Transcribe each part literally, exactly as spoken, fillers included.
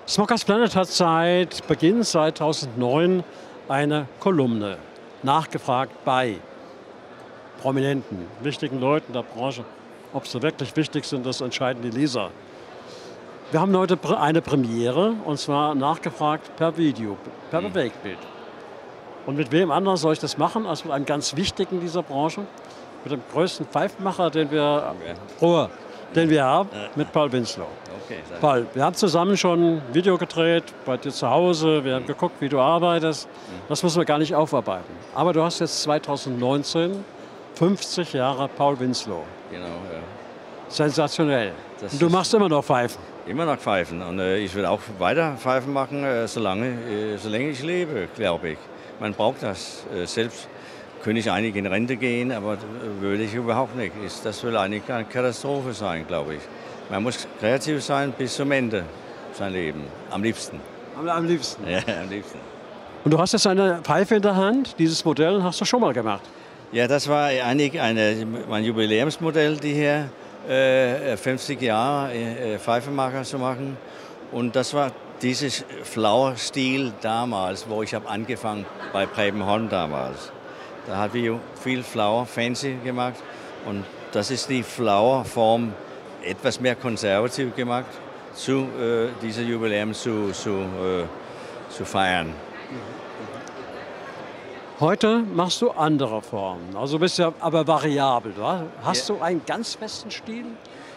Smokers Planet hat seit Beginn zweitausendneun eine Kolumne, nachgefragt bei Prominenten, wichtigen Leuten der Branche. Ob sie wirklich wichtig sind, das entscheiden die Leser. Wir haben heute eine Premiere, und zwar nachgefragt per Video, per mhm. Bewegtbild. Und mit wem anders soll ich das machen, als mit einem ganz wichtigen dieser Branche? Mit dem größten Pfeifenmacher, den wir, okay. oh, den wir haben, mit Paul Winslow. Okay, Paul, wir haben zusammen schon ein Video gedreht, bei dir zu Hause, wir haben geguckt, wie du arbeitest. Das müssen wir gar nicht aufarbeiten. Aber du hast jetzt zweitausendneunzehn fünfzig Jahre Paul Winslow. Genau, ja. Sensationell. Das Und du machst immer noch Pfeifen. Immer noch Pfeifen. Und äh, ich will auch weiter Pfeifen machen, äh, solange, äh, solange ich lebe, glaube ich. Man braucht das. Äh, selbst könnte ich eigentlich in Rente gehen, aber äh, will ich überhaupt nicht. Ist, das will eigentlich eine Katastrophe sein, glaube ich. Man muss kreativ sein bis zum Ende sein Leben. Am liebsten. Am, am liebsten? Ja, am liebsten. Und du hast jetzt eine Pfeife in der Hand. Dieses Modell hast du schon mal gemacht. Ja, das war eigentlich eine, mein Jubiläumsmodell, die hier äh, fünfzig Jahre äh, Pfeifenmacher zu machen. Und das war dieses Flower-Stil damals, wo ich habe angefangen bei Preben damals. Da haben wir viel Flower Fancy gemacht und das ist die Flower-Form etwas mehr konservativ gemacht, zu äh, diesem Jubiläum zu, zu, äh, zu feiern. Heute machst du andere Formen, also bist ja aber variabel. Oder? Hast ja. du einen ganz festen Stil?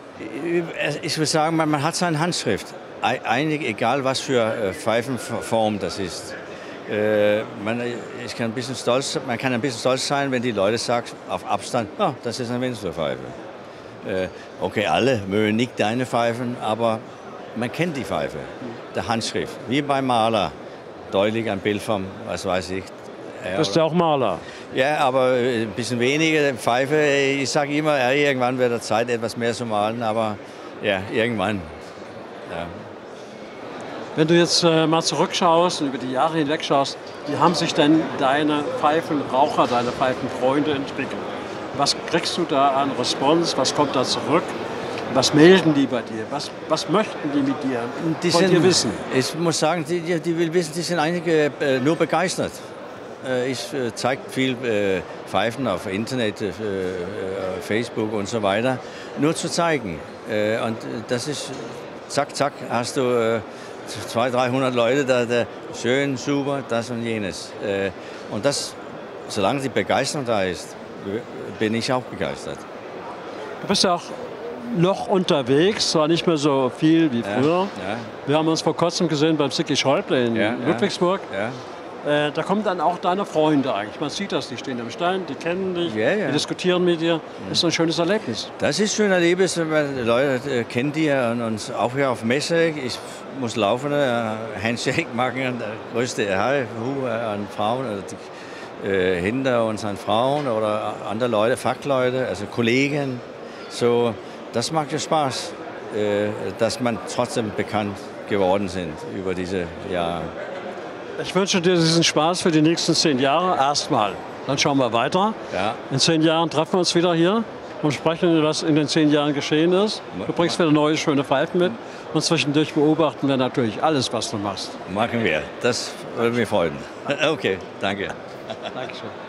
Ich würde sagen, man hat seine Handschrift. Eigentlich egal, was für Pfeifenform das ist. Man, ich kann ein bisschen stolz, man kann ein bisschen stolz sein, wenn die Leute sagen, auf Abstand, oh, das ist eine Winslow-Pfeife. Okay, alle mögen nicht deine Pfeifen, aber man kennt die Pfeife, der Handschrift. Wie beim Maler, deutlich ein Bild vom, was weiß ich. Du bist ja auch Maler. Ja, aber ein bisschen weniger Pfeife. Ich sage immer, ja, irgendwann wird der Zeit, etwas mehr zu malen, aber ja, irgendwann. Ja. Wenn du jetzt äh, mal zurückschaust und über die Jahre hinweg schaust, wie haben sich denn deine Pfeifenraucher, deine Pfeifenfreunde entwickelt? Was kriegst du da an Response? Was kommt da zurück? Was melden die bei dir? Was, was möchten die mit dir die von sind, dir wissen? Ich muss sagen, die, die, die will wissen, die sind einige äh, nur begeistert. Äh, ich äh, zeige viel äh, Pfeifen auf Internet, äh, Facebook und so weiter, nur zu zeigen. Äh, und das ist, zack, zack, hast du äh, zweihundert, dreihundert Leute, da, da, schön, super, das und jenes. Äh, und das, solange die Begeisterung da ist, bin ich auch begeistert. Du bist ja auch noch unterwegs, zwar nicht mehr so viel wie früher. Ja, ja. Wir haben uns vor kurzem gesehen beim Sicky Schäuble in ja, Ludwigsburg. Ja. Äh, da kommen dann auch deine Freunde eigentlich. Man sieht das, die stehen am Stand, die kennen dich, ja, ja. die diskutieren mit dir. Das ist ein schönes Erlebnis. Das ist ein schönes Erlebnis, wenn man Leute äh, kennt die und uns auch hier auf Messe. Ich muss laufen, äh, Handshake machen, der größte Hi, Hu an Frauen. Also die, hinter uns an Frauen oder andere Leute, Fachleute, also Kollegen. So, das macht ja Spaß, dass man trotzdem bekannt geworden sind über diese Jahre. Ich wünsche dir diesen Spaß für die nächsten zehn Jahre erstmal. Dann schauen wir weiter. Ja. In zehn Jahren treffen wir uns wieder hier und sprechen, was in den zehn Jahren geschehen ist. Du bringst wieder neue, schöne Pfeifen mit. Und zwischendurch beobachten wir natürlich alles, was du machst. Machen wir. Das würde mich freuen. Okay, danke. Dankeschön.